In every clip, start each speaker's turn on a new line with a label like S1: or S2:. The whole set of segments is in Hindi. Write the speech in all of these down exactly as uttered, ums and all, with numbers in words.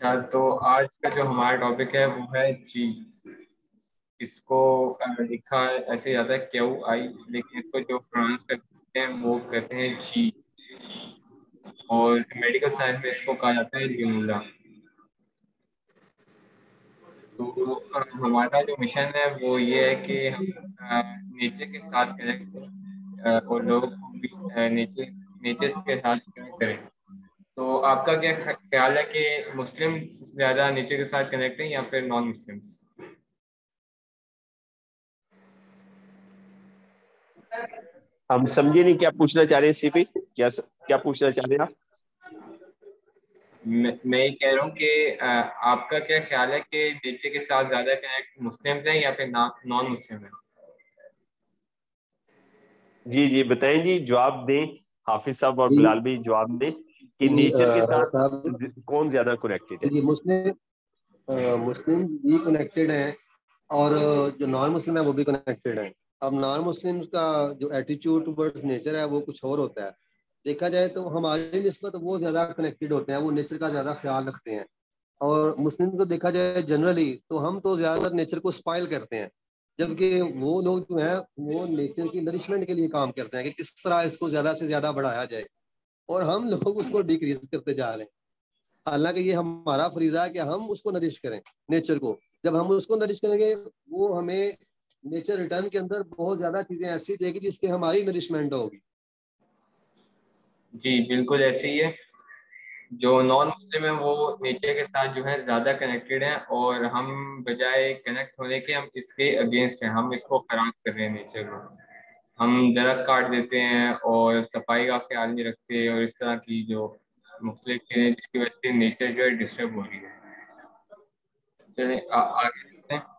S1: अच्छा, तो आज का जो हमारा टॉपिक है वो है ची। इसको अ, लिखा ऐसे जाता है क्यू आई, लेकिन इसको जो प्रोनाउंस करते हैं वो कहते हैं ची। और मेडिकल साइंस में इसको कहा जाता है ल्यूमुला। तो अ, हमारा जो मिशन है वो ये है कि हम नेचर के साथ कनेक्ट करें और लोगों को भी नेचर नेचर के साथ कनेक्ट करें। तो आपका क्या ख्या- ख्याल है कि मुस्लिम ज्यादा नेचर के साथ कनेक्ट हैं या फिर नॉन मुस्लिम?
S2: हम समझे नहीं क्या पूछना चाह रहे हैं सीपी। क्या क्या पूछना चाह रहे हैं आप?
S1: मैं मैं ये कह रहा हूँ कि अ, आपका क्या ख्याल है कि नेचर के साथ ज्यादा कनेक्ट मुस्लिम हैं या फिर नॉन मुस्लिम हैं?
S2: जी जी बताएं जी, जवाब दें। हाफिज साहब और
S3: जी
S2: बिलाल भी जवाब दें कि
S3: जी
S2: नेचर के
S3: अ,
S2: साथ
S3: साहब
S2: कौन ज्यादा कनेक्टेड है।
S3: देखिए, मुस्लिम अ, मुस्लिम भी कनेक्टेड हैं और जो नॉन मुस्लिम है वो भी कनेक्टेड हैं। अब नॉन मुस्लिम का जो एटीट्यूड टुवर्ड्स नेचर है वो कुछ और होता है। देखा जाए तो हमारी निस्बत वो ज्यादा कनेक्टेड होते हैं, वो नेचर का ज्यादा ख्याल रखते हैं। और मुस्लिम को देखा जाए जनरली तो हम तो ज्यादातर नेचर को स्पाइल करते हैं, जबकि वो लोग जो है वो नेचर की नरिशमेंट के लिए काम करते हैं कि किस तरह इसको ज्यादा से ज्यादा बढ़ाया जाए, और हम लोग उसको डिक्रीज करते जा रहे हैं। हालांकि ये हमारा फरीजा है कि हम उसको नरिश करें, नेचर को। जब हम उसको नरिश करेंगे वो हमें नेचर रिटर्न के अंदर बहुत ज्यादा चीजें ऐसी देगी जिससे हमारी नरिशमेंट होगी।
S1: जी बिल्कुल ऐसे ही है। जो नॉन मुस्लिम है वो नेचर के साथ जो है ज्यादा कनेक्टेड है, और हम बजाय कनेक्ट होने के हम इसके अगेंस्ट हैं, हम इसको खराब कर रहे हैं नेचर को। हम दरख्त काट देते हैं और सफाई का ख्याल नहीं रखते, और इस तरह की जो मुख्तलिफ चीजें जिसकी वजह से नेचर जो है डिस्टर्ब हो रही है। चलिए आ- आगे चलते हैं।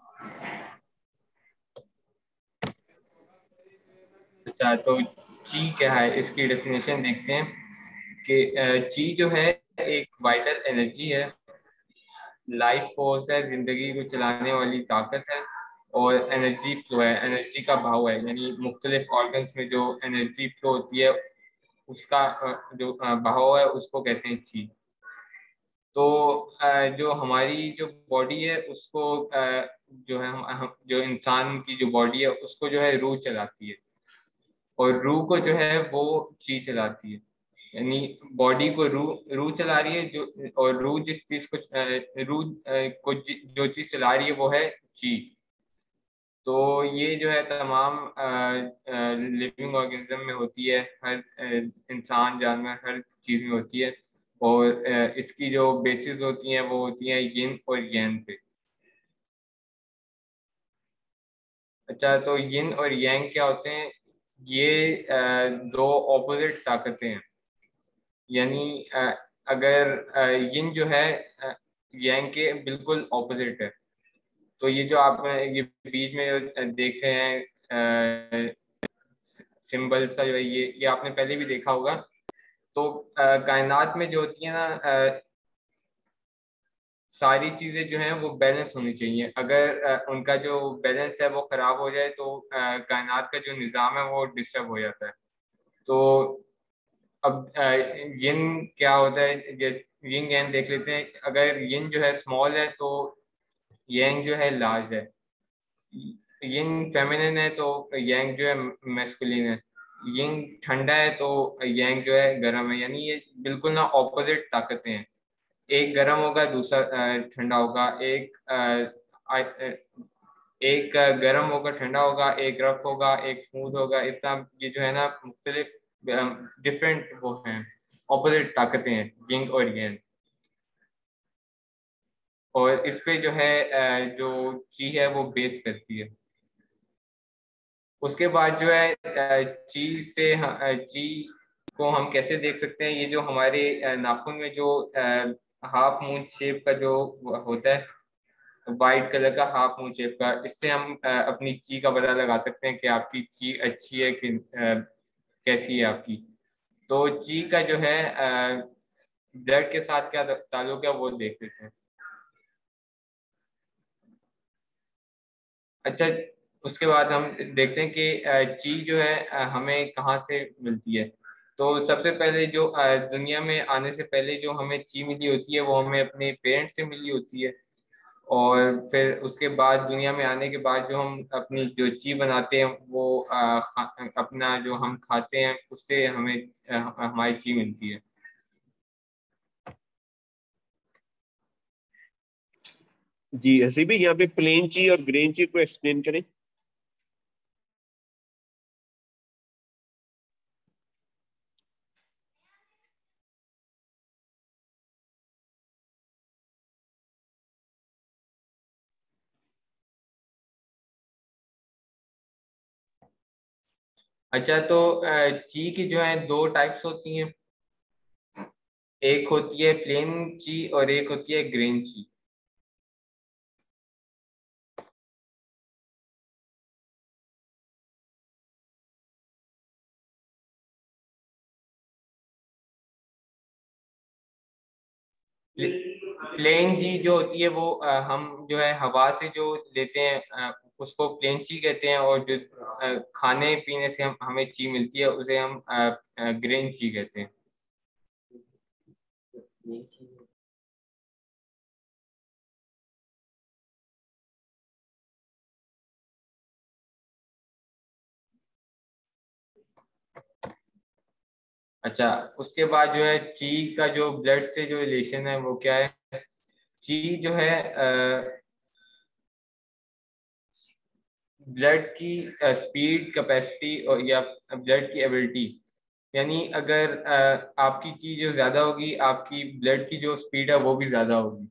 S1: अच्छा, तो ची क्या है इसकी डेफिनेशन देखते हैं कि अ, ची जो है एक वाइटल एनर्जी है, लाइफ फोर्स है, जिंदगी को चलाने वाली ताकत है। और एनर्जी फ्लो है, एनर्जी का भाव है, यानी मुख्तलिफ ऑर्गन्स में जो एनर्जी फ्लो होती है उसका अ, जो अ, भाव है उसको कहते हैं ची। तो अ, जो हमारी जो बॉडी है उसको अ, जो है हम, हम जो इंसान की जो बॉडी है उसको जो है रूह चलाती है, और रूह को जो है वो ची चलाती है। यानी बॉडी को रूह रूह चला रही है जो, और रूह जिस चीज को अ, रूह अ, को जि- जो चीज चला रही है वो है ची। तो ये जो है तमाम लिविंग ऑर्गेनिज्म में होती है, हर अ, इंसान जानवर हर चीज में होती है। और अ, इसकी जो बेसिस होती हैं वो होती हैं यिन और यांग पे। अच्छा, तो यिन और यांग क्या होते हैं? ये अ, दो ऑपोजिट ताकतें हैं। यानी अ, अगर अ, यिन जो है अ, यांग के बिल्कुल ऑपोजिट है। तो ये जो आप ये बीच में जो देख रहे हैं सिंबल सा, जो है ये ये आपने पहले भी देखा होगा। तो अ, कायनात में जो होती है ना, अ, सारी चीजें जो हैं वो बैलेंस होनी चाहिए। अगर अ, उनका जो बैलेंस है वो खराब हो जाए तो अ, कायनात का जो निज़ाम है वो डिस्टर्ब हो जाता है। तो अब यिन क्या होता है, जैसे यिन यंग देख लेते हैं। अगर यिन जो है स्मॉल है तो यंग जो है लार्ज है। यिन फेमिनिन है तो यंग जो है मैस्कुलिन है। यिन ठंडा है तो यंग जो है गर्म है। यानी ये बिल्कुल ना ऑपोजिट ताकतें हैं। एक गर्म होगा दूसरा अ, ठंडा होगा, एक अ, आ- अ, एक अ, गर्म होगा ठंडा होगा, एक रफ होगा एक स्मूथ होगा। इस तरह ये जो है ना मुख्तलिफ डिफरेंट वो हैं, ऑपोजिट ताकतें हैं यिंग और यंग। और इस पे जो है अ, जो ची है वो बेस करती है। उसके बाद जो है अ, ची से ह- अ, ची को हम कैसे देख सकते हैं? ये जो हमारे अ, नाखून में जो हाफ मून शेप का जो होता है, वाइट कलर का हाफ मून शेप का, इससे हम अ, अपनी ची का पता लगा सकते हैं कि आपकी ची अच्छी है कि अ, कैसी है आपकी। तो ची का जो है ब्लड के साथ क्या ताल्लुक है वो देख लेते हैं। अच्छा, उसके बाद हम देखते हैं कि अ, ची जो है अ, हमें कहाँ से मिलती है। तो सबसे पहले जो दुनिया में आने से पहले जो हमें ची मिली होती है वो हमें अपने पेरेंट्स से मिली होती है, और फिर उसके बाद दुनिया में आने के बाद जो हम अपनी जो ची बनाते हैं वो आ, अपना जो हम खाते हैं उससे हमें आ, हमारी ची मिलती है।
S2: जी ऐसे भी यहाँ पे प्लेन ची और ग्रेन ची को एक्सप्लेन करें।
S1: अच्छा, तो ची की जो है दो टाइप्स होती हैं, एक होती है प्लेन ची और एक होती है ग्रेन ची। प्लेन जी जो होती है वो अ, हम जो है हवा से जो लेते हैं अ, उसको प्लेन ची कहते हैं, और जो अ, खाने पीने से हम हमें ची मिलती है उसे हम ग्रेन ची कहते हैं। अच्छा, उसके बाद जो है ची का जो ब्लड से जो रिलेशन है वो क्या है। ची जो है ब्लड की स्पीड, कैपेसिटी और या ब्लड की एबिलिटी, यानी अगर अ, आपकी ची जो ज्यादा होगी आपकी ब्लड की जो स्पीड है वो भी ज्यादा होगी,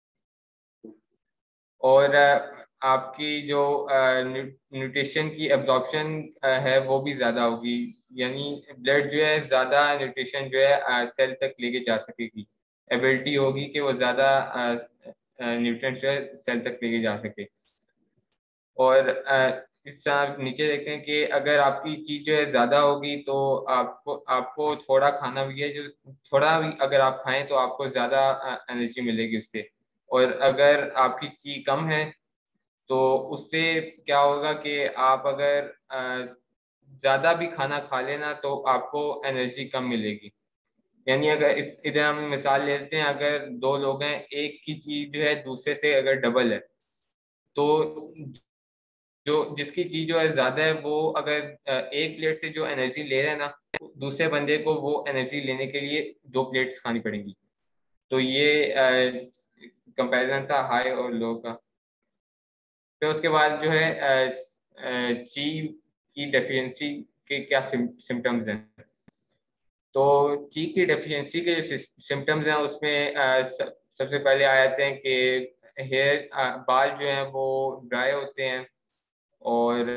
S1: और अ, आपकी जो न्यूट्रिशन की एब्जॉर्प्शन है वो भी ज़्यादा होगी, यानी ब्लड जो है ज़्यादा न्यूट्रिशन जो है सेल तक लेके जा सकेगी, एबिलिटी होगी कि वो ज़्यादा न्यूट्रिएंट्स जो है सेल तक लेके जा सके। और अ, इस तरह नीचे देखते हैं कि अगर आपकी चीज जो है ज़्यादा होगी तो आपको आपको थोड़ा खाना भी है, जो थोड़ा भी अगर आप खाएं तो आपको ज़्यादा एनर्जी मिलेगी उससे, और अगर आपकी ची कम है तो उससे क्या होगा कि आप अगर अ, ज्यादा भी खाना खा लेना तो आपको एनर्जी कम मिलेगी। यानी अगर इस इधर हम मिसाल लेते हैं, अगर दो लोग हैं, एक की चीज जो है दूसरे से अगर डबल है, तो जो जिसकी चीज जो है ज्यादा है वो अगर अ, एक प्लेट से जो एनर्जी ले रहे हैं ना, दूसरे बंदे को वो एनर्जी लेने के लिए दो प्लेट्स खानी पड़ेंगी। तो ये कंपैरिजन था हाई और लो का। फिर उसके बाद जो है अ, अ, ची की डेफिशिएंसी के क्या सिम्टम्स हैं। तो ची की डेफिशिएंसी के जो सिम्टम्स हैं उसमें अ, स- सबसे पहले आ जाते हैं कि हेयर बाल जो हैं वो ड्राई होते हैं, और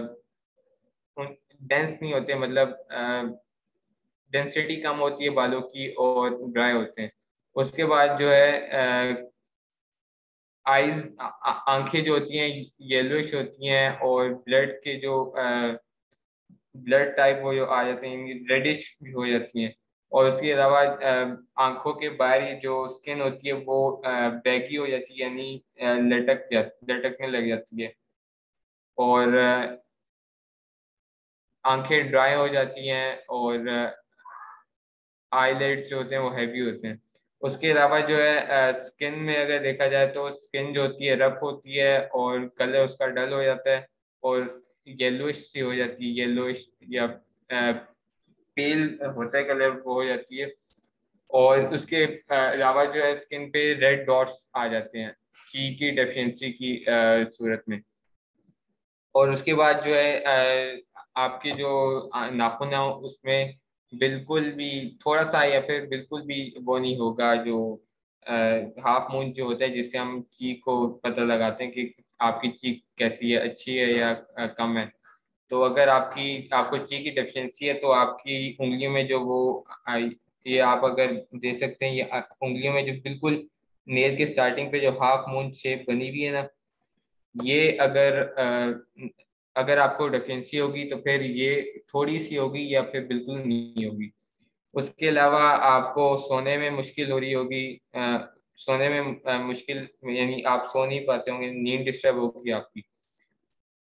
S1: डेंस नहीं होते, मतलब डेंसिटी कम होती है बालों की और ड्राई होते हैं। उसके बाद जो है आईज, आंखें जो होती हैं येलोइश होती हैं, और ब्लड के जो ब्लड टाइप वो जो आ जाते हैं रेडिश भी हो जाती हैं। और उसके अलावा अ, आंखों के बाहरी जो स्किन होती है वो बैगी हो जाती है, यानी अ, लटक जा लटकने लग जाती है, और अ, आंखें ड्राई हो जाती हैं, और आईलेट्स जो होते हैं वो हैवी होते हैं। उसके अलावा जो है स्किन में अगर देखा जाए तो स्किन जो होती है रफ होती है, और कलर उसका डल हो जाता है, और येलोइश सी हो जाती है, येलोइश या पेल होता है कलर वो हो जाती है। और उसके अ, अलावा जो है स्किन पे रेड डॉट्स आ जाते हैं ची की डेफिशिएंसी की अ, सूरत में। और उसके बाद जो है अ, आपके जो अ, नाखून है उसमें बिल्कुल भी थोड़ा सा या फिर बिल्कुल भी वो नहीं होगा, जो हाफ मून जो होता है जिससे हम चीक को पता लगाते हैं कि आपकी चीक कैसी है, अच्छी है या अ, कम है। तो अगर आपकी आपको ची की डेफिशिएंसी है तो आपकी उंगलियों में जो वो अ, ये आप अगर दे सकते हैं, ये अ, उंगलियों में जो बिल्कुल नेल के स्टार्टिंग पे जो हाफ मून शेप बनी हुई है ना, ये अगर अ, अगर आपको डेफिशिएंसी होगी तो फिर ये थोड़ी सी होगी या फिर बिल्कुल नहीं होगी। उसके अलावा आपको सोने में मुश्किल हो रही होगी, अ, सोने में अ, मुश्किल यानी आप सो नहीं पाते होंगे, नींद डिस्टर्ब होगी आपकी।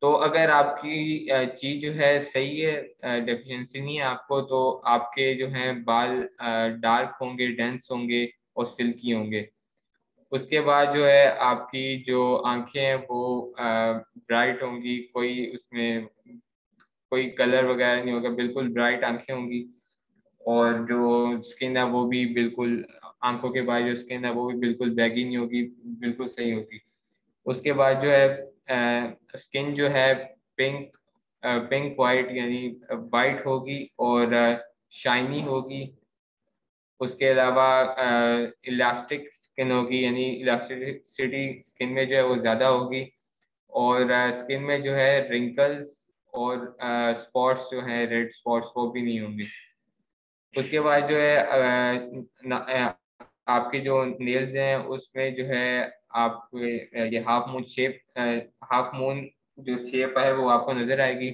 S1: तो अगर आपकी चीज जो है सही है, डेफिशिएंसी नहीं है आपको, तो आपके जो है बाल डार्क होंगे, डेंस होंगे और सिल्की होंगे। उसके बाद जो है आपकी जो आंखें हैं वो ब्राइट होंगी, कोई उसमें कोई कलर वगैरह नहीं होगा, बिल्कुल ब्राइट आंखें होंगी। और जो स्किन है वो भी बिल्कुल, आंखों के बाद जो स्किन है वो भी बिल्कुल बैगी नहीं होगी, बिल्कुल सही होगी। उसके बाद जो है स्किन जो है पिंक पिंक वाइट यानी वाइट होगी और शाइनी होगी। उसके अलावा इलास्टिक स्किन होगी, यानी इलास्टिसिटी स्किन में जो है वो ज़्यादा होगी। और स्किन में जो है रिंकल्स और स्पॉट्स जो हैं, रेड स्पॉट्स, वो भी नहीं होंगे। उसके बाद जो है अ, न, अ, आपके जो नेल्स हैं उसमें जो है आप ये half moon shape, half moon जो शेप है वो आपको नजर आएगी।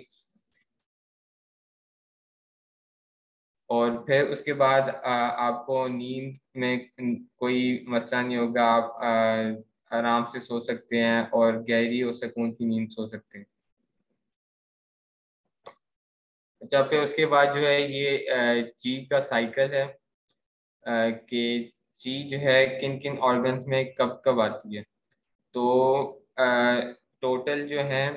S1: और फिर उसके बाद आ, आपको नींद में कोई मसला नहीं होगा, आप आ, आराम से सो सकते हैं और गहरी और सुकून की नींद सो सकते हैं। अच्छा, फिर उसके बाद जो है ये ची का साइकिल है कि ची जो है किन किन ऑर्गन्स में कब कब आती है। तो टोटल जो है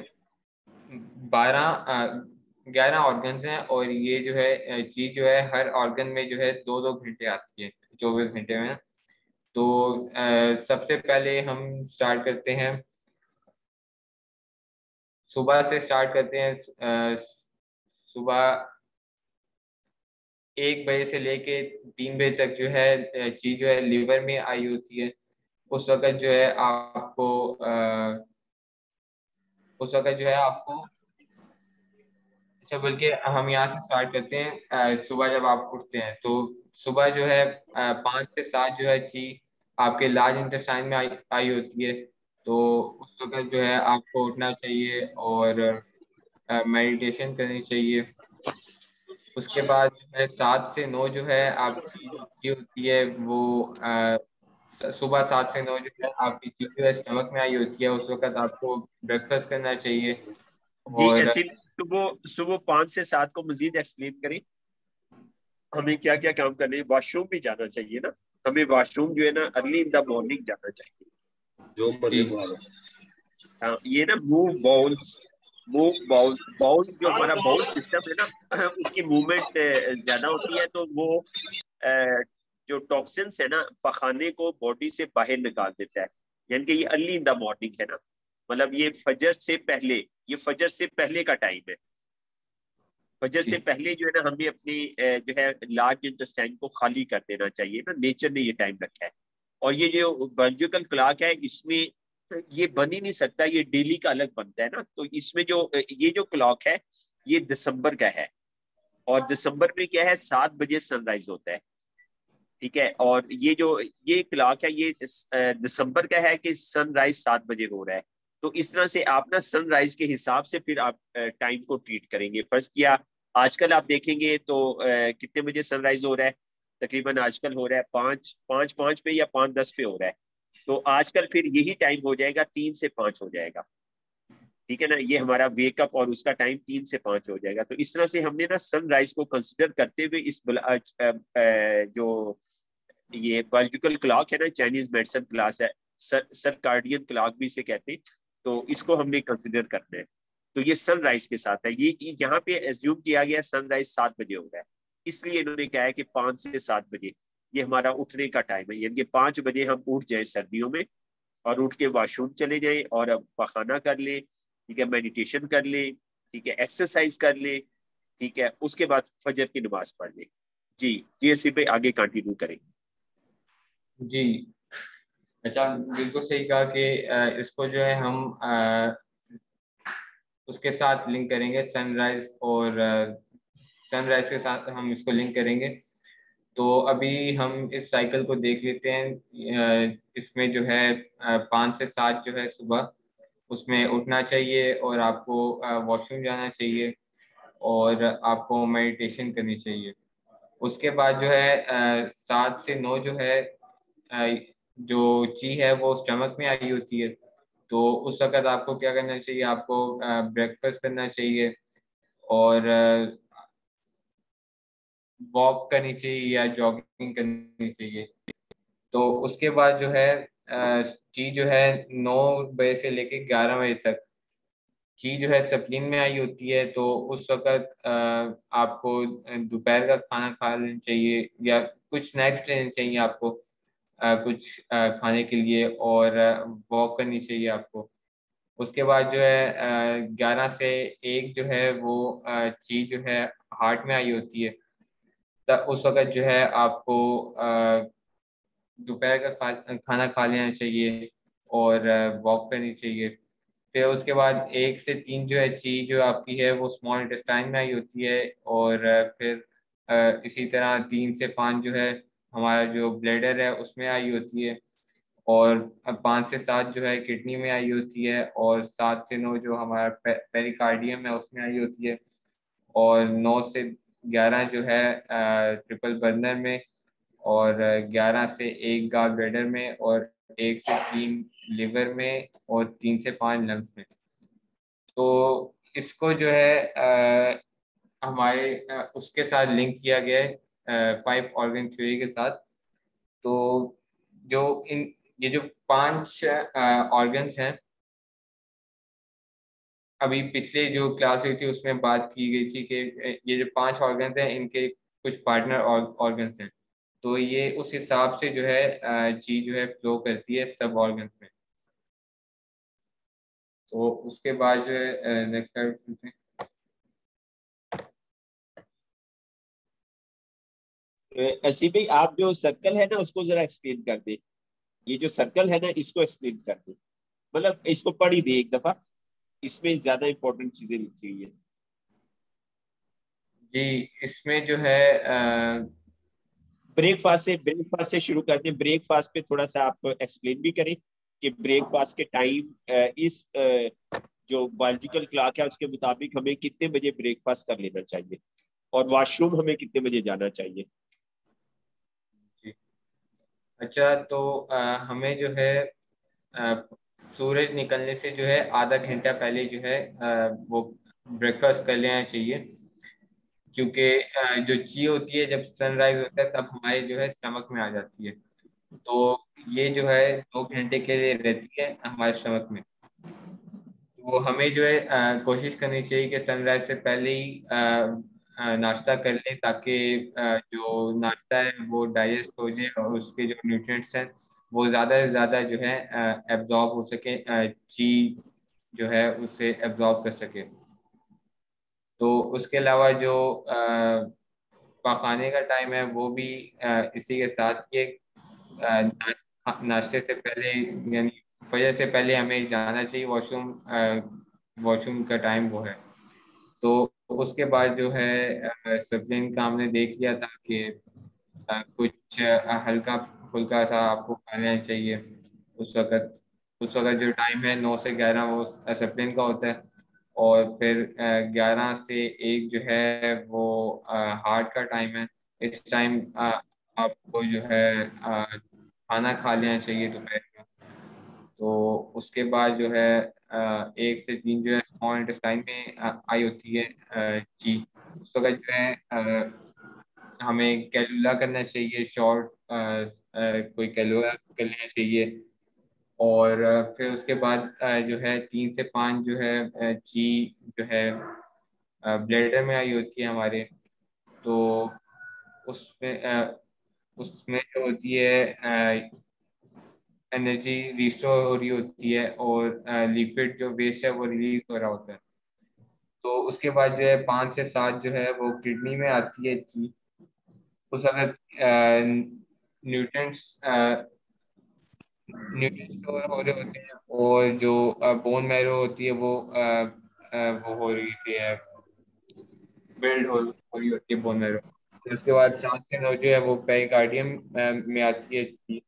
S1: बारह ग्यारह ऑर्गन्स हैं, और ये जो है चीज जो है हर ऑर्गन में जो है दो दो घंटे आती है, चौबीस घंटे में। तो अ, सबसे पहले हम स्टार्ट करते हैं, सुबह से स्टार्ट करते हैं। अ, सुबह एक बजे से लेके तीन बजे तक जो है चीज जो है लिवर में आई होती है। उस वक्त जो है आपको अ, उस वक्त जो है आपको अच्छा, बल्कि हम यहाँ से स्टार्ट करते हैं। अ, सुबह जब आप उठते हैं तो सुबह जो है अ, पाँच से सात जो है ची आपके लार्ज इंटेस्टाइन में आई, आई होती है। तो उस वक्त जो है आपको उठना चाहिए और मेडिटेशन करनी चाहिए। उसके बाद जो है सात से नौ जो है आपकी जो ची होती है वो अ, स- सुबह सात से नौ जो है आपकी ची जो है स्टमक में आई होती है। उस वक्त आपको ब्रेकफास्ट करना चाहिए।
S2: जी
S1: और
S2: ऐसे सुबह सुबह पाँच से सात को मजीद एक्सप्लेन करें, हमें क्या क्या काम करने हैं। वॉशरूम भी जाना चाहिए ना, हमें वॉशरूम जो है ना अर्ली इन द मॉर्निंग जाना चाहिए।
S3: जो
S1: जी
S3: मर्जी बुला लो।
S2: हाँ, ये ना move bowls, move bowl bowl जो हमारा बाउल सिस्टम है ना उसकी मूवमेंट ज्यादा होती है, तो वो अ, जो टॉक्सिन्स है ना पखाने को बॉडी से बाहर निकाल देता है। यानी कि ये अर्ली इन द मॉर्निंग है ना, मतलब ये फजर से पहले, ये फजर से पहले का टाइम है। फजर से
S1: जी
S2: पहले जो है ना हमें अपनी अ, जो है लार्ज इंटेस्टाइन को खाली कर देना चाहिए ना, नेचर ने ये टाइम रखा है। और ये जो बायोलॉजिकल क्लॉक है इसमें ये बन ही नहीं सकता, ये डेली का अलग बनता है ना। तो इसमें जो ये जो क्लॉक है ये दिसंबर का है, और दिसंबर में क्या है सात बजे सनराइज होता है, ठीक है। और ये जो ये क्लॉक है ये दिसंबर का है कि सनराइज सात बजे हो रहा है। तो इस तरह से आप ना सनराइज के हिसाब से फिर आप टाइम को ट्रीट करेंगे। फर्स्ट किया आजकल आप देखेंगे तो अ, कितने बजे सनराइज हो रहा है, तकरीबन आजकल हो रहा है पाँच पाँच पाँच पे या पाँच दस पे हो रहा है। तो आजकल फिर यही टाइम हो जाएगा, तीन से पाँच हो जाएगा, ठीक है ना। ये हमारा वेकअप और उसका टाइम तीन से पाँच हो जाएगा। तो इस तरह से हमने ना सनराइज को कंसिडर करते हुए इस बला- अ, अ, अ, जो ये बायोलॉजिकल क्लॉक है ना, चाइनीज मेडिसिन क्लास है, सर सर्काडियन क्लॉक भी इसे कहते हैं, तो इसको हमने कंसिडर करना है। तो ये सनराइज के साथ है, ये ये यहाँ पे एज्यूम किया गया सनराइज सात बजे हो रहा है, इसलिए इन्होंने कहा है कि पाँच से सात बजे ये हमारा उठने का टाइम है। यानी कि पाँच बजे हम उठ जाए सर्दियों में, और उठ के वॉशरूम चले जाए और अब पखाना कर ले, ठीक है, मेडिटेशन कर ले, ठीक है, एक्सरसाइज कर ले, ठीक है, उसके बाद फजर की नमाज पढ़ ले। जी जी इसी पे आगे कंटिन्यू करेंगे।
S1: जी। अच्छा, बिल्कुल सही कहा कि अ, इसको जो है हम अ, उसके साथ लिंक करेंगे, सनराइज और सनराइज के साथ हम इसको लिंक करेंगे। तो अभी हम इस साइकिल को देख लेते हैं। अ, इसमें जो है अ, पाँच से सात जो है सुबह उसमें उठना चाहिए, और आपको वॉशरूम जाना चाहिए, और आपको मेडिटेशन करनी चाहिए। उसके बाद जो है अ, सात से नौ जो है अ, जो ची है वो स्टमक में आई होती है। तो उस वक्त आपको क्या करना चाहिए, आपको ब्रेकफास्ट करना चाहिए और वॉक करनी चाहिए या जॉगिंग करनी चाहिए। तो उसके बाद जो है ची जो है नौ बजे से लेके ग्यारह बजे तक ची जो है सप्लीन में आई होती है। तो उस वक्त आपको दोपहर का खाना खा लेना चाहिए या कुछ स्नैक्स लेने चाहिए आपको आ, कुछ आ, खाने के लिए, और वॉक करनी चाहिए आपको। उसके बाद जो है ग्यारह से एक जो है वो ची जो है हार्ट में आई होती है। तब उस वक्त जो है आपको दोपहर का खा, खाना खा लेना चाहिए और वॉक करनी चाहिए। फिर उसके बाद एक से तीन जो है ची जो आपकी है वो स्मॉल इंटेस्टाइन में आई होती है, और फिर अ, इसी तरह तीन से पाँच जो है हमारा जो ब्लैडर है उसमें आई होती है, और पाँच से सात जो है किडनी में आई होती है, और सात से नौ जो हमारा पे, पेरिकार्डियम है उसमें आई होती है, और नौ से ग्यारह जो है ट्रिपल बर्नर में, और ग्यारह से एक गाल ब्लैडर में, और एक से तीन लिवर में, और तीन से पाँच लंग्स में। तो इसको जो है अ, हमारे अ, उसके साथ लिंक किया गया है फाइव ऑर्गन थ्योरी के साथ। तो जो इन ये जो पांच ऑर्गन्स हैं, अभी पिछले जो क्लास हुई थी उसमें बात की गई थी कि ये जो पांच ऑर्गन्स हैं इनके कुछ पार्टनर ऑर्गन्स हैं। तो ये उस हिसाब से जो है जी जो है फ्लो करती है सब ऑर्गन्स में। तो उसके बाद जो है नेक्स्ट
S2: ऐसी भाई आप जो सर्कल है ना उसको जरा एक्सप्लेन कर दे। ये जो सर्कल है ना इसको एक्सप्लेन कर दे, मतलब इसको पढ़ ही दे एक दफा, इसमें ज्यादा इंपॉर्टेंट चीजें लिखी हुई है।
S1: जी इसमें जो है अ,
S2: ब्रेकफास्ट से ब्रेकफास्ट से शुरू करते हैं। ब्रेकफास्ट पे थोड़ा सा आप एक्सप्लेन भी करें कि ब्रेकफास्ट के टाइम इस अ, जो बायोलॉजिकल क्लॉक है उसके मुताबिक हमें कितने बजे ब्रेकफास्ट कर लेना चाहिए और वॉशरूम हमें कितने बजे जाना चाहिए।
S1: जी अच्छा, तो अ, हमें जो है अ, सूरज निकलने से जो है आधा घंटा पहले जो है अ, वो ब्रेकफास्ट कर लेना चाहिए, क्योंकि अ, जो ची होती है जब सनराइज होता है तब हमारे जो है स्टमक में आ जाती है। तो ये जो है दो घंटे के लिए रहती है हमारे स्टमक में। तो हमें जो है अ, कोशिश करनी चाहिए कि सनराइज से पहले ही अ, अ, नाश्ता कर लें, ताकि अ, जो नाश्ता है वो डाइजेस्ट हो जाए और उसके जो न्यूट्रिएंट्स हैं वो ज़्यादा से ज़्यादा जो है एब्जॉर्ब हो सके, अ, ची जो है उसे एब्जॉर्ब कर सके। तो उसके अलावा जो अ, पकाने का टाइम है वो भी अ, इसी के साथ ये अ, ना, नाश्ते से पहले यानी फजर से पहले हमें जाना चाहिए वॉशरूम। वॉशरूम का टाइम वो है। तो उसके बाद जो है सप्लीन का हमने देख लिया था कि अ, कुछ अ, हल्का फुल्का सा आपको खा लेना चाहिए उस वक्त। उस वक्त जो टाइम है नौ से ग्यारह वो सप्लीन का होता है, और फिर ग्यारह से एक जो है वो हार्ट का टाइम है। इस टाइम आपको जो है अ, खाना खा लेना चाहिए दोपहर का। तो उसके बाद जो है अ, एक से तीन जो है स्मॉल इंटेस्टाइन में अ, आई होती है अ, जी। उस वक्त जो है अ, हमें कैलुला करना चाहिए, शॉर्ट कोई कैलुला कर लेना चाहिए। और अ, फिर उसके बाद अ, जो है तीन से पाँच जो है अ, जी जो है ब्लैडर में आई होती है हमारे। तो उसमें अ, उसमें जो होती है एनर्जी रिस्टोर हो रही होती है, और लिक्विड जो वेस्ट है वो रिलीज हो रहा होता है। तो उसके बाद जो है पाँच से सात जो है वो किडनी में आती है जी। उस अगर न्यूट्रिएंट्स न्यूट्रिएंट्स स्टोर हो रहे होते हैं, और जो बोन मैरो होती है वो अ, अ, वो हो रही होती है, बिल्ड हो, हो रही होती है बोन मैरो। फिर उसके बाद सात से नौ जो है वो पेरिकार्डियम में आती है जी।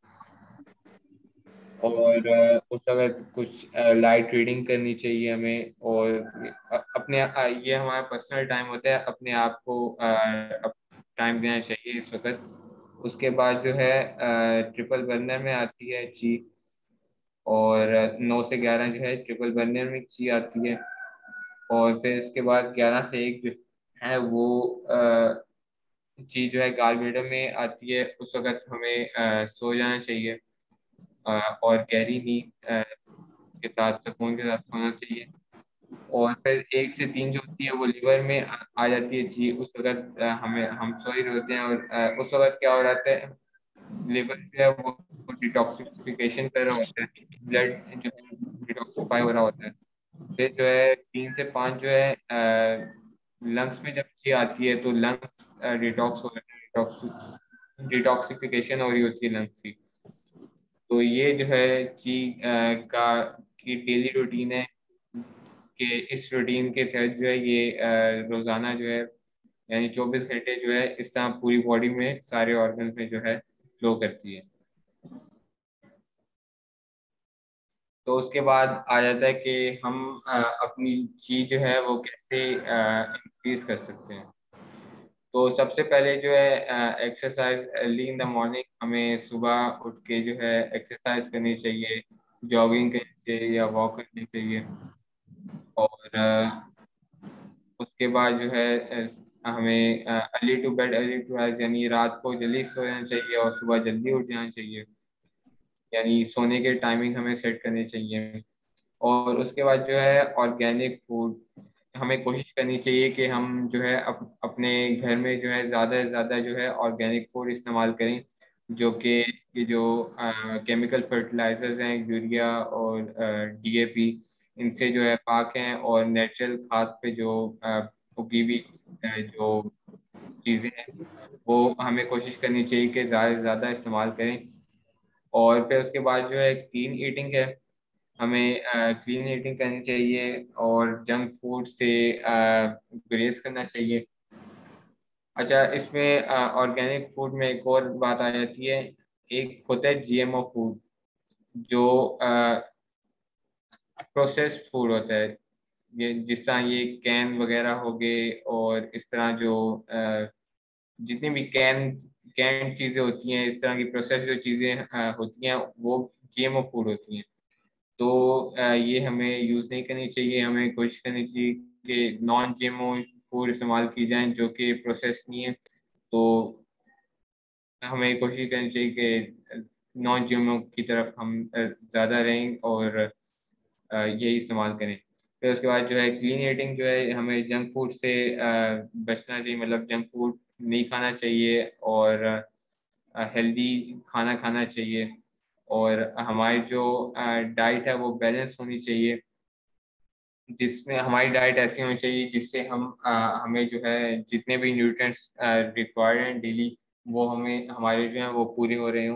S1: और अ, उस वक्त कुछ लाइट रीडिंग करनी चाहिए हमें, और अ- अपने अ, ये हमारा पर्सनल टाइम होता है, अपने आप को टाइम देना चाहिए इस वक्त। उसके बाद जो है ट्रिपल बर्नर में आती है ची। और नौ से ग्यारह जो है ट्रिपल बर्नर में ची आती है। और फिर इसके बाद ग्यारह से एक जो है वो चीज जो है गाल ब्लैडर में आती है। उस वक्त हमें अ, सो जाना चाहिए अ, और गहरी नींद अ, के साथ सुकून के साथ सोना चाहिए। और फिर एक से तीन जो होती है वो लिवर में आ, आ जाती है जी। उस वक्त अ, हमें हम सो ही रहे होते हैं और अ, उस वक्त क्या हो रहा है, लिवर जो है वो डिटॉक्सिफिकेशन कर रहा होता है, ब्लड जो है डिटॉक्सिफाई हो रहा होता है। फिर जो है तीन से पाँच जो है लंग्स में जब ची आती है तो लंग्स डिटॉक्स हो रहे हैं, डिटॉक्स डिटॉक्सिफिकेशन हो रही होती है लंग्स की। तो ये जो है ची अ, का की डेली रूटीन है कि इस रूटीन के तहत जो है ये अ, रोजाना जो है यानी चौबीस घंटे जो है इस तरह पूरी बॉडी में सारे ऑर्गन में जो है फ्लो करती है। तो उसके बाद आ जाता है कि हम अ, अपनी चीज जो है वो कैसे इंक्रीज कर सकते हैं। तो सबसे पहले जो है exercise early in the morning, हमें सुबह उठ के जो है एक्सरसाइज करनी चाहिए, जॉगिंग करनी चाहिए या वॉक करनी चाहिए। और अ, उसके बाद जो है अ, हमें early to bed early to rise, यानी रात को जल्दी सो जाना चाहिए और सुबह जल्दी उठ जाना चाहिए, यानी सोने के टाइमिंग हमें सेट करनी चाहिए। और उसके बाद जो है ऑर्गेनिक फूड हमें कोशिश करनी चाहिए कि हम जो है अप, अपने घर में जो है ज़्यादा से ज़्यादा जो है ऑर्गेनिक फूड इस्तेमाल करें, जो कि ये जो केमिकल फर्टिलाइजर्स हैं यूरिया और डी ए पी, इनसे जो है पाक हैं और नेचुरल खाद पे जो अ, उगी हुई अ, जो चीज़ें हैं वो हमें कोशिश करनी चाहिए कि ज़्यादा से ज़्यादा इस्तेमाल करें। और फिर उसके बाद जो है क्लीन ईटिंग है, हमें क्लीन ईटिंग करनी चाहिए और जंक फूड से गुरेज करना चाहिए। अच्छा, इसमें ऑर्गेनिक फूड में एक और बात आ जाती है, एक होता है जी एम ओ फूड, जो प्रोसेस्ड फूड होता है। ये जिस तरह ये कैन वगैरह हो गए और इस तरह जो अ, जितनी भी कैन कैन चीज़ें होती हैं, इस तरह की प्रोसेस जो चीज़ें अ, होती हैं वो जी एम ओ फूड होती हैं। तो अ, ये हमें यूज़ नहीं करनी चाहिए, हमें कोशिश करनी चाहिए कि non G M O food इस्तेमाल की जाए जो कि प्रोसेस नहीं है। तो हमें कोशिश करनी चाहिए कि नॉन जी एम ओ की तरफ हम ज़्यादा रहें और अ, यही इस्तेमाल करें। फिर उसके बाद जो है क्लीन ईटिंग जो है, हमें जंक फूड से अ, बचना चाहिए, मतलब जंक फूड नहीं खाना चाहिए और हेल्दी खाना खाना चाहिए। और हमारी जो डाइट है वो बैलेंस होनी चाहिए, जिसमें हमारी डाइट ऐसी होनी चाहिए जिससे हम अ, हमें जो है जितने भी न्यूट्रिएंट्स रिक्वायर्ड हैं डेली वो हमें हमारे जो हैं वो पूरे हो रहे हों।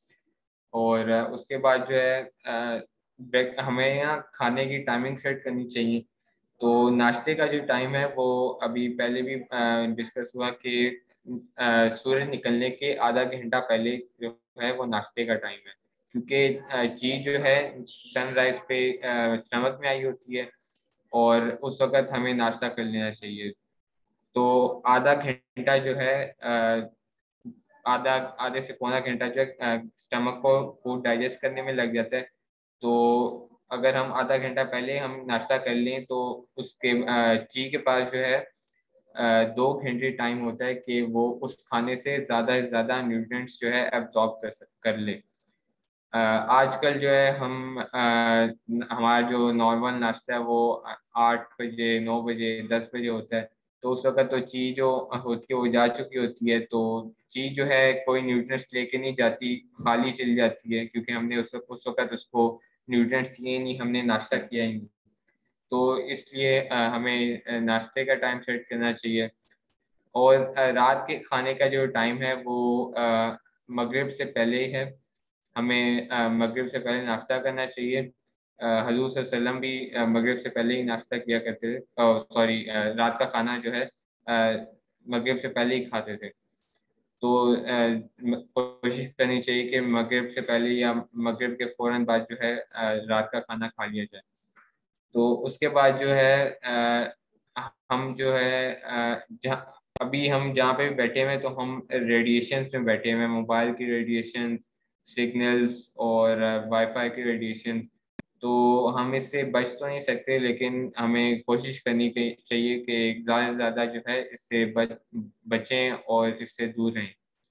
S1: और अ, उसके बाद जो है अ, ब्रेक हमें यहाँ खाने की टाइमिंग सेट करनी चाहिए। तो नाश्ते का जो टाइम है वो अभी पहले भी डिस्कस हुआ कि अ, सूरज निकलने के आधा घंटा पहले जो है वो नाश्ते का टाइम है, क्योंकि चीज जो है सनराइज पे स्टमक में आई होती है और उस वक्त हमें नाश्ता कर लेना चाहिए। तो आधा घंटा जो है अ, आधा आधे से पौना घंटा जो है स्टमक को फूड डाइजेस्ट करने में लग जाता है। तो अगर हम आधा घंटा पहले हम नाश्ता कर लें तो उसके अ, ची के पास जो है अ, दो घंटे टाइम होता है कि वो उस खाने से ज़्यादा से ज़्यादा न्यूट्रिएंट्स जो है एब्जॉर्ब कर सक कर ले। अ, आजकल जो है हम अ, हमारा जो नॉर्मल नाश्ता है वो आठ बजे नौ बजे दस बजे होता है। तो उस वक्त तो चीज जो होती है वो जा चुकी होती है, तो चीज जो है कोई न्यूट्रिएंट्स लेके नहीं जाती, खाली चली जाती है, क्योंकि हमने उस वक्त उस वक्त उसको न्यूट्रिएंट्स दिए नहीं, हमने नाश्ता किया ही नहीं। तो इसलिए अ, हमें अ, नाश्ते का टाइम सेट करना चाहिए। और अ, रात के खाने का जो टाइम है वो अ, मगरिब से पहले ही है, हमें अ, मगरिब से पहले नाश्ता करना चाहिए। अ, हजूर सल्लल्लाहु अलैहि वसल्लम भी अ, मगरिब से पहले ही नाश्ता किया करते थे, सॉरी रात का खाना जो है अ, मगरिब से पहले ही खाते थे। तो अ, म- कोशिश करनी चाहिए कि मगरिब से पहले या मगरिब के फौरन बाद जो है अ, रात का खाना खा लिया जाए। तो उसके बाद जो है अ, हम जो है अ, जहाँ अभी हम जहाँ पे भी बैठे हुए हैं तो हम रेडिएशन में बैठे हुए हैं, मोबाइल की रेडिएशन, सिग्नल्स और वाईफाई की रेडिएशन। तो हम इससे बच तो नहीं सकते, लेकिन हमें कोशिश करनी चाहिए कि ज़्यादा से ज़्यादा जो है इससे बच बचें और इससे दूर रहें।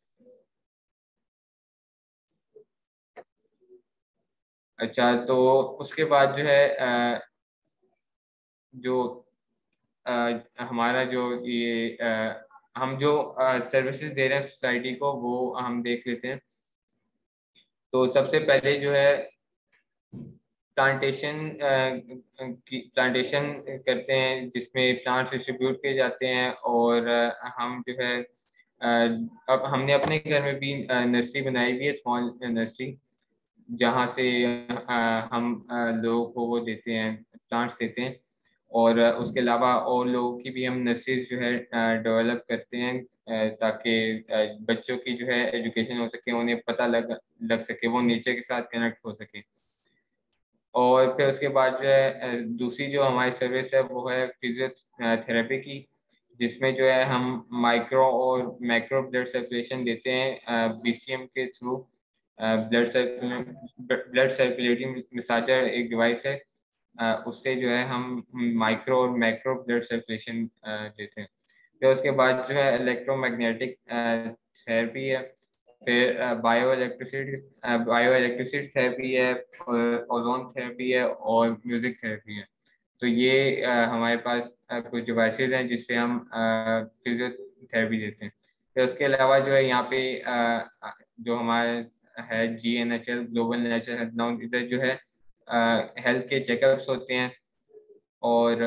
S1: अच्छा, तो उसके बाद जो है जो हमारा जो ये हम जो सर्विसेज दे रहे हैं सोसाइटी को वो हम देख लेते हैं। तो सबसे पहले जो है प्लांटेशन की प्लांटेशन करते हैं, जिसमें प्लांट्स डिस्ट्रीब्यूट किए जाते हैं। और हम जो है अब हमने अपने घर में भी नर्सरी बनाई हुई है, स्मॉल नर्सरी, जहाँ से हम लोगों को वो देते हैं, प्लांट्स देते हैं। और उसके अलावा और लोगों की भी हम नर्सरीज जो है डेवलप करते हैं, ताकि बच्चों की जो है एजुकेशन हो सके, उन्हें पता लग लग सके, वो नेचर के साथ कनेक्ट हो सके। और फिर उसके बाद जो है दूसरी जो हमारी सर्विस है वो है फिजियोथेरेपी की, जिसमें जो है हम माइक्रो और मैक्रो ब्लड सर्कुलेशन देते हैं बीसीएम के through. Blood blood circulating massager एक डिवाइस है, उससे जो है हम माइक्रो और मैक्रो ब्लड सर्कुलेशन देते हैं। फिर उसके बाद जो है इलेक्ट्रोमैग्नेटिक थेरेपी है, फिर bio electricity bio electricity therapy है, ओजोन थेरेपी है और म्यूजिक थेरेपी है। तो ये आ, हमारे पास आ, कुछ डिवाइसेज हैं जिससे हम फिजियोथेरेपी देते हैं। फिर उसके अलावा जो है यहाँ पे आ, जो हमारे है G N H L global nature health now, इधर जो है हेल्थ के चेकअप्स होते हैं। और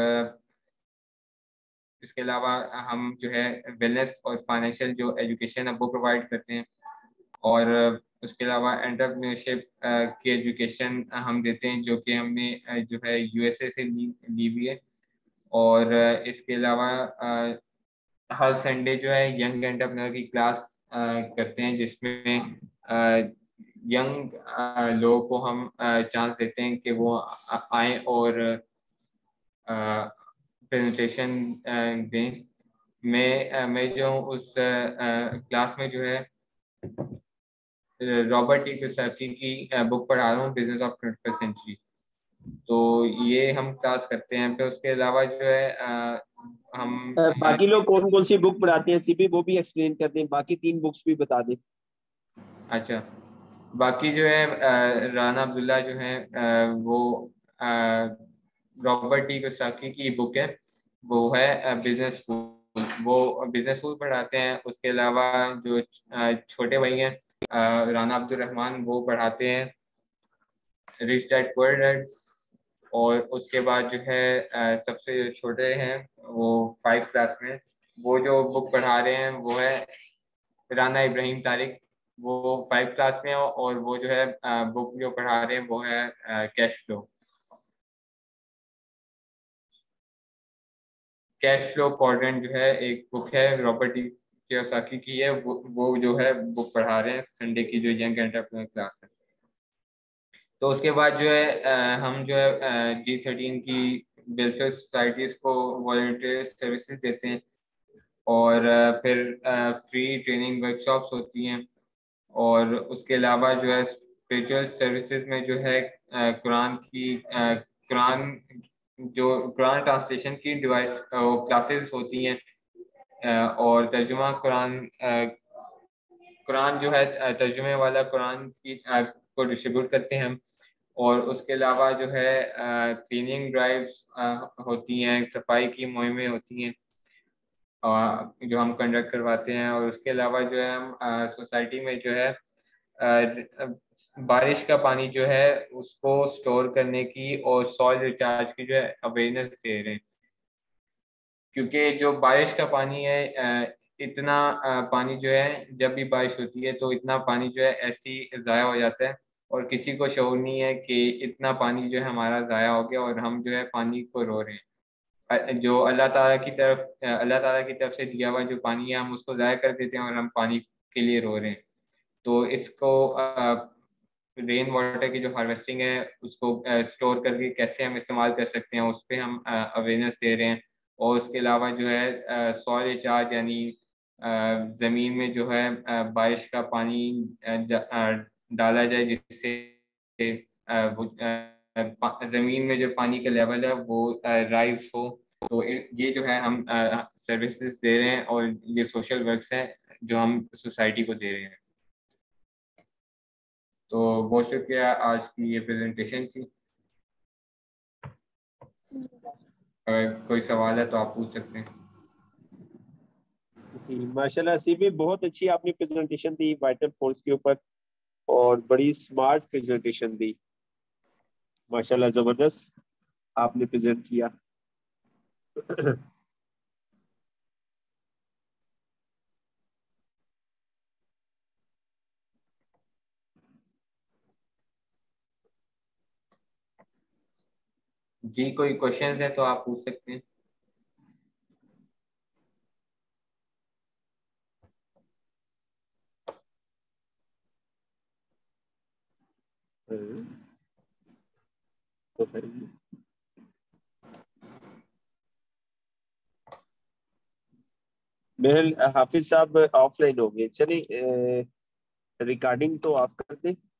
S1: इसके अलावा हम जो है वेलनेस और फाइनेंशियल जो एजुकेशन है वो प्रोवाइड करते हैं। और उसके अलावा एंटरप्रेन्योरशिप की एजुकेशन हम देते हैं, जो कि हमने जो है यूएसए से ली ली हुई है। और इसके अलावा हर संडे जो है यंग एंटरप्रेन्योर की क्लास करते हैं, जिसमें यंग लोगों को हम चांस देते हैं कि वो आए और प्रेजेंटेशन दें। मैं मैं जो उस क्लास में जो है रॉबर्ट टी कियोसाकी की बुक पढ़ा रहा हूँ, business of twenty first century. तो ये हम क्लास करते हैं। फिर उसके अलावा जो है आ, हम
S2: बाकी लोग कौन कौन सी बुक पढ़ाते हैं सीपी, वो भी एक्सप्लेन कर दें, बाकी तीन बुक्स भी बता दें।
S1: अच्छा, बाकी जो है आ, राना अब्दुल्ला जो है आ, वो रॉबर्ट टी कियोसाकी की बुक है, वो है बिजनेस स्कूल, वो बिजनेस स्कूल पढ़ाते हैं। उसके अलावा जो छोटे भाई हैं राना अब्दुल रहमान, वो पढ़ाते हैं रिच डैड पुअर डैड। और उसके बाद जो है सबसे छोटे हैं वो फाइव क्लास में, वो जो बुक पढ़ा रहे हैं वो है राना इब्राहिम तारिक, वो फाइव क्लास में हो। और वो जो है बुक जो पढ़ा रहे हैं वो है cash flow cash flow quadrant जो है एक बुक है, रॉबर्ट टी कियोसाकी की है। वो, वो जो है बुक पढ़ा रहे हैं संडे की जो यंग एंटरप्रेन्योर क्लास है। तो उसके बाद जो है आ, हम जो है जी थर्टीन की वेलफेयर सोसाइटीज को वॉलंटियर सर्विसेज देते हैं। और आ, फिर फ्री ट्रेनिंग वर्कशॉप्स होती हैं। और उसके अलावा जो है स्पिरिचुअल सर्विसेज में जो है कुरान की आ, कुरान जो कुरान ट्रांसलेशन की डिवाइस क्लासेस होती हैं। आ, और तर्जुमा कुरान कुरान जो है तर्जुमे वाला कुरान की आ, को डिस्ट्रीब्यूट करते हैं हम। और उसके अलावा जो है क्लीनिंग ड्राइव्स होती हैं, सफाई की मुहिमें होती हैं जो हम कंडक्ट करवाते हैं। और उसके अलावा जो है हम सोसाइटी में जो है बारिश का पानी जो है उसको स्टोर करने की और सॉइल रिचार्ज की जो है अवेयरनेस दे रहे हैं। क्योंकि जो बारिश का पानी है, इतना पानी जो है जब भी बारिश होती है तो इतना पानी जो है ऐसे ही ज़ाया हो जाता है, और किसी को शऊर नहीं है कि इतना पानी जो है हमारा ज़ाया हो गया और हम जो है पानी को रो रहे हैं। जो अल्लाह ताला की तरफ अल्लाह ताला की तरफ से दिया हुआ जो पानी है हम उसको ज़ाया कर देते हैं और हम पानी के लिए रो रहे हैं। तो इसको रेन वाटर की जो हार्वेस्टिंग है उसको स्टोर करके कैसे हम इस्तेमाल कर सकते हैं, उस पर हम अवेयरनेस दे रहे हैं। और उसके अलावा जो है सॉइल रिचार्ज, यानी ज़मीन में जो है बारिश का पानी डाला जाए जिससे जमीन में जो पानी का लेवल है वो राइज हो। तो ये जो है हम सर्विसेज दे रहे हैं और ये सोशल वर्क्स हैं जो हम सोसाइटी को दे रहे हैं। तो बहुत शुक्रिया, आज की ये प्रेजेंटेशन थी। अगर कोई सवाल है तो आप पूछ सकते हैं।
S2: जी माशाल्लाह, सी भी बहुत अच्छी आपने प्रेजेंटेशन दी वाइटल फोर्स के ऊपर, और बड़ी स्मार्ट प्रेजेंटेशन दी। माशाल्लाह जबरदस्त आपने प्रेजेंट किया।
S1: जी कोई क्वेश्चंस है तो आप पूछ सकते हैं।
S2: तो फिर मेहल हाफिज साहब ऑफलाइन हो गए, चलिए रिकॉर्डिंग तो ऑफ कर दें।